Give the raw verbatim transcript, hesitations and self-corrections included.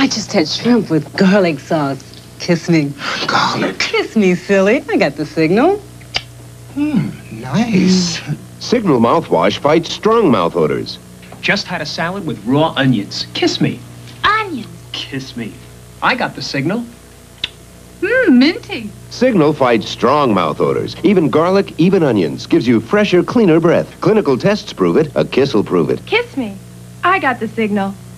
I just had shrimp with garlic sauce. Kiss me. Garlic? Kiss me, silly. I got the signal. Hmm, nice. Signal mouthwash fights strong mouth odors. Just had a salad with raw onions. Kiss me. Onions. Kiss me. I got the signal. Mmm, minty. Signal fights strong mouth odors. Even garlic, even onions. Gives you fresher, cleaner breath. Clinical tests prove it. A kiss will prove it. Kiss me. I got the signal.